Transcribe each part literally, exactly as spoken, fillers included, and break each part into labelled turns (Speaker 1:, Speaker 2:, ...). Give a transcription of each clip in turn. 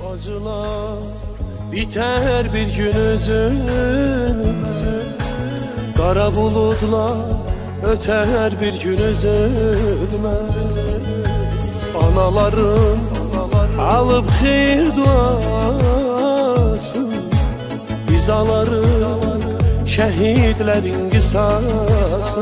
Speaker 1: Acılar biter bir gün üzülme, kara bulutlar öter bir gün üzülme. Anaların alıp xeyir duası, biz alarız şehitlerin qisası.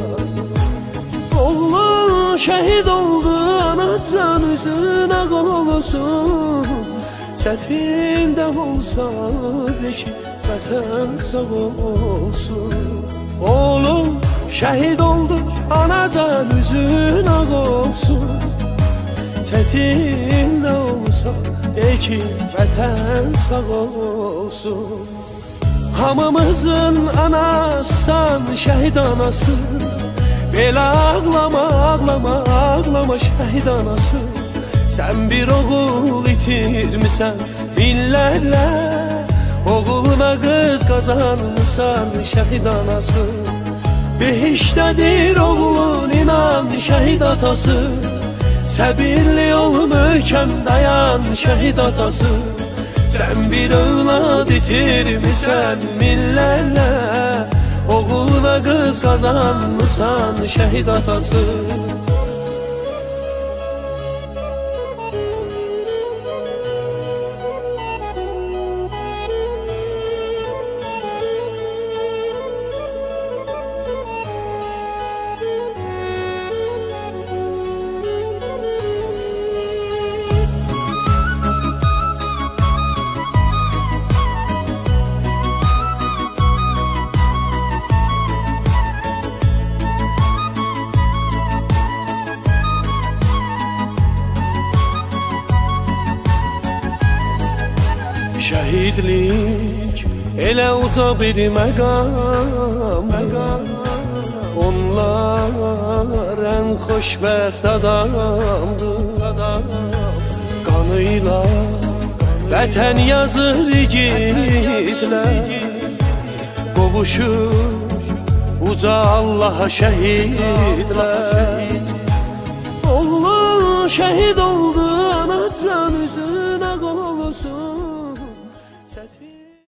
Speaker 1: Oğlum şehit oldu, anacan üzüne qolsun. Çətində olsa de ki, vətən sağ olsun. Oğlum şəhid oldu, anacan üzün ağ olsun. Çətində olsa de ki, vətən sağ olsun. Hamımızın anasan, şəhid anası. Belə ağlama, ağlama, ağlama şəhid anası. Sen bir oğul itirmişsən minlərlə, oğuluna qız qazanmışsan şəhid anası. Behişdədir oğlun inan şəhid atası, səbirli ol möhkəm dayan şəhid atası. Sen bir övlad itirmişsən minlərlə, oğuluna qız qazanmışsan şəhid atası. Şəhidlik elə uca bir məqam, onlar ən xoşbəxt adamdır. Qanıyla vətən yazır igidlər, qovuşur uca Allaha şəhidlər. Oğlum şəhid